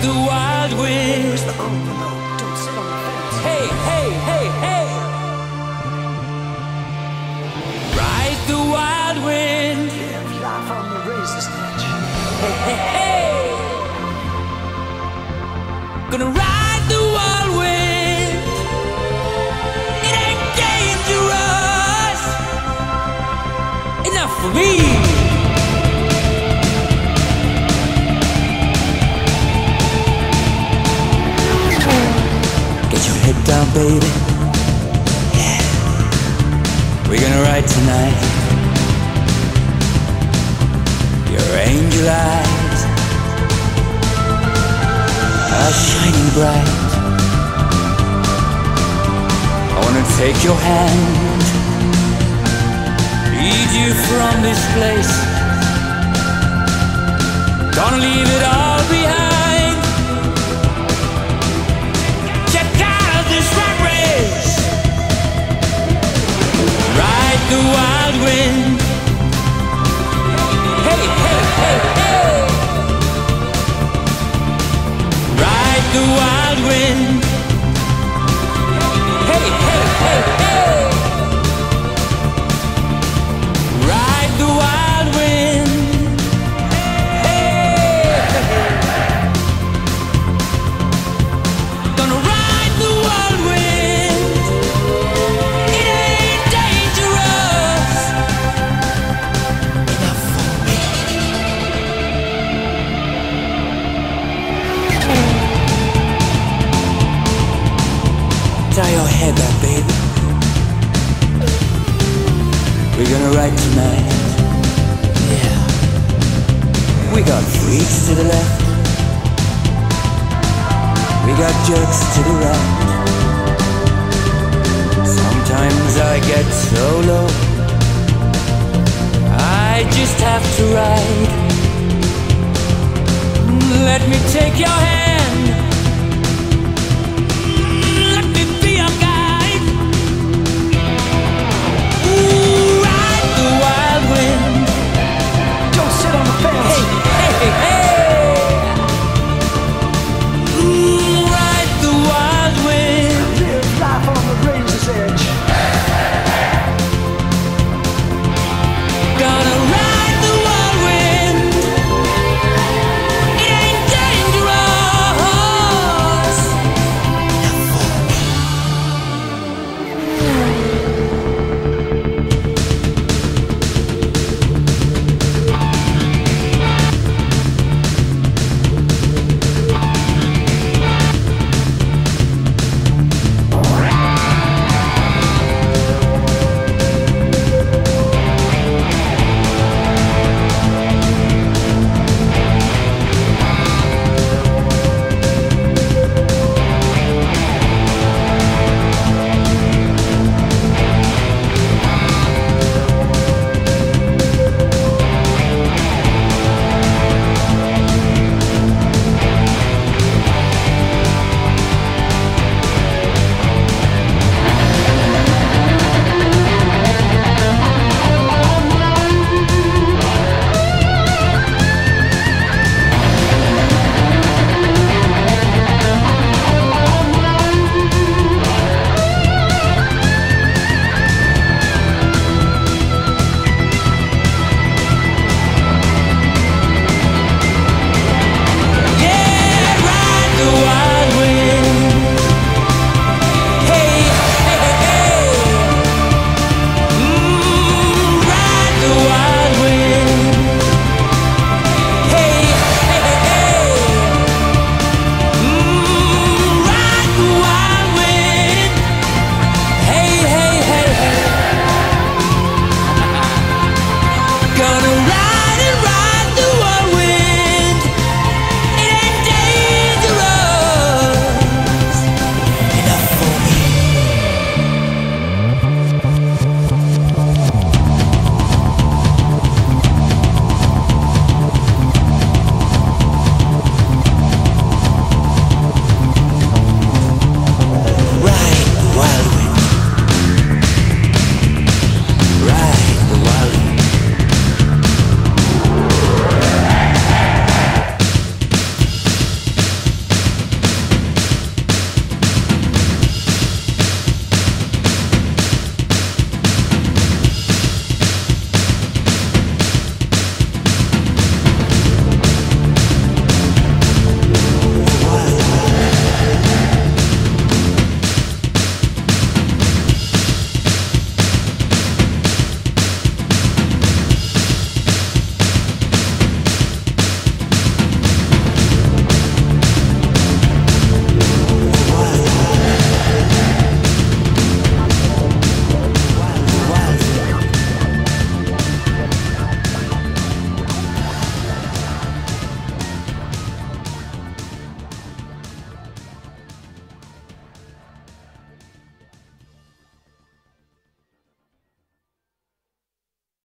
the wild wind. Where's the envelope? Don't sit on the fence. Hey, hey, hey, hey. Ride the wild wind. Live life on the razor's edge. Hey, hey, hey. Gonna ride the wild wind. It ain't dangerous enough for me. Head down, baby. Yeah. We're gonna ride tonight. Your angel eyes are shining bright. I wanna take your hand, lead you from this place. Gonna leave it all behind. The wild wind. Hey, hey, hey, hey. Ride the wild wind. Hey, hey, hey, hey. Ride the wild wind. Hey. Gonna ride the wild wind. It ain't dangerous enough for me. Tie your hair back, baby. We're gonna ride tonight. Yeah. We got freaks to the left. We got jerks to the right. Sometimes I get so low, I just have to ride. Let me take your hand,